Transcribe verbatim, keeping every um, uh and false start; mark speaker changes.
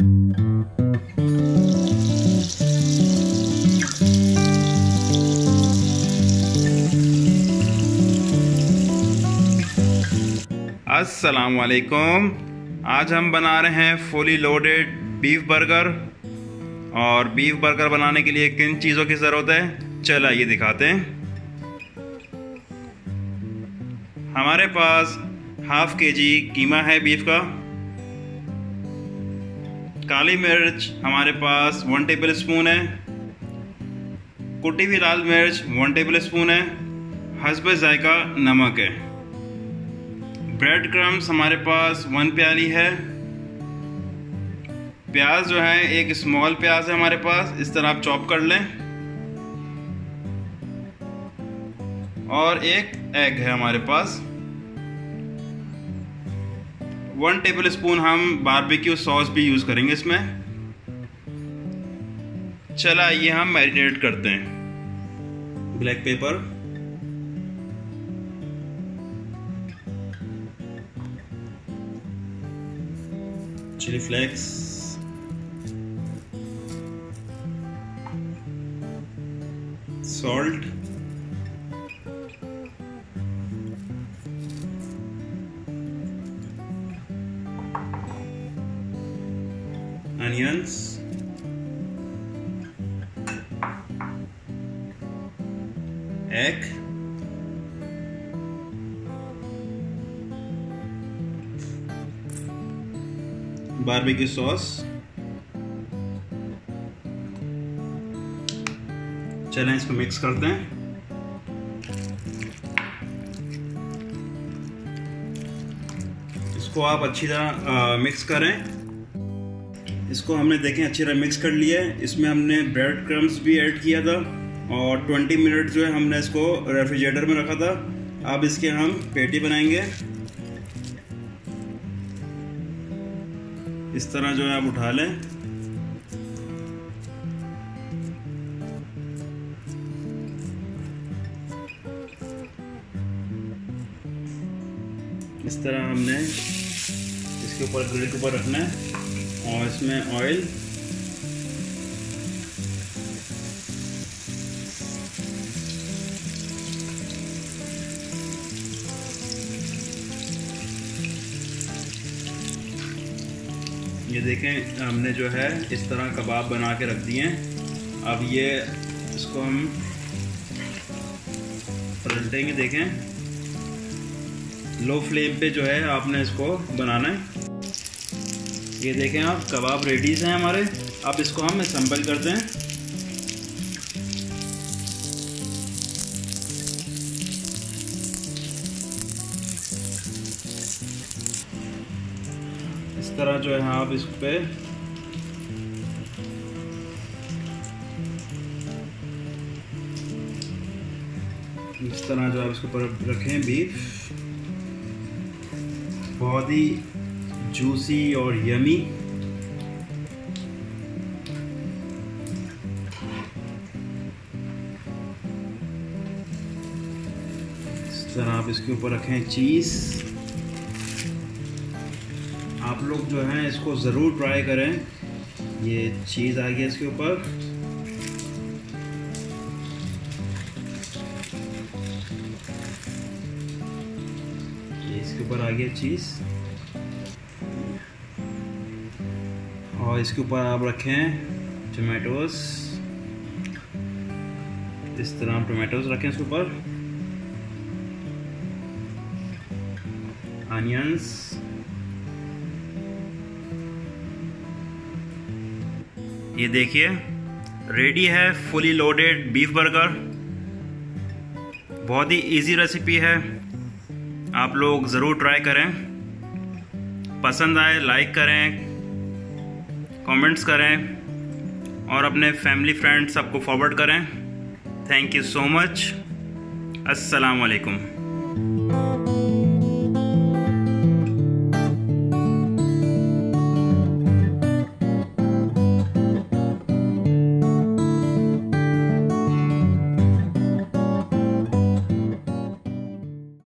Speaker 1: अस्सलाम वालेकुम। आज हम बना रहे हैं फुली लोडेड बीफ बर्गर। और बीफ बर्गर बनाने के लिए किन चीज़ों की ज़रूरत है, चलो ये दिखाते हैं। हमारे पास हाफ के जी कीमा है बीफ का। काली मिर्च हमारे पास वन टेबल स्पून है। कुटी हुई लाल मिर्च वन टेबल स्पून है। हस्ब जायका नमक है। ब्रेड क्रम्स हमारे पास वन प्याली है। प्याज जो है एक स्मॉल प्याज है हमारे पास, इस तरह आप चॉप कर लें। और एक एग है हमारे पास। वन टेबल स्पून हम बारबेक्यू सॉस भी यूज करेंगे इसमें। चला ये हम मैरिनेट करते हैं। Black pepper, chilli flakes, salt, onions, egg, barbecue sauce. चलें इसको मिक्स करते हैं। इसको आप अच्छी तरह मिक्स करें। इसको हमने देखें अच्छी तरह मिक्स कर लिया है। इसमें हमने ब्रेड क्रम्स भी ऐड किया था और ट्वेंटी मिनट जो है हमने इसको रेफ्रिजरेटर में रखा था। अब इसके हम पेटी बनाएंगे। इस तरह जो है आप उठा लें। इस तरह हमने इसके ऊपर ग्रिल के ऊपर रखना है और इसमें ऑयल, ये देखें हमने जो है इस तरह कबाब बना के रख दिए हैं। अब ये इसको हम पलटेंगे। देखें लो फ्लेम पे जो है आपने इसको बनाना है। ये देखें आप कबाब रेडीज हैं हमारे। अब इसको हम असेंबल करते हैं। इस तरह जो है आप इस पे इस तरह जो आप इसके ऊपर रखें बीफ, बहुत ही जूसी और यमी। इस तरह आप इसके ऊपर रखें चीज़। आप लोग जो हैं इसको ज़रूर ट्राई करें। ये चीज़ आ गया इसके ऊपर। ये इसके ऊपर आ गया चीज़। और इसके ऊपर आप रखें टमाटोस। इस तरह आप टमाटोस रखें इसके ऊपर। अनियंस, ये देखिए रेडी है फुली लोडेड बीफ बर्गर। बहुत ही इजी रेसिपी है, आप लोग ज़रूर ट्राई करें। पसंद आए लाइक करें, कमेंट्स करें और अपने फैमिली फ्रेंड्स सबको फॉरवर्ड करें। Thank you so much. अस्सलाम वालेकुम।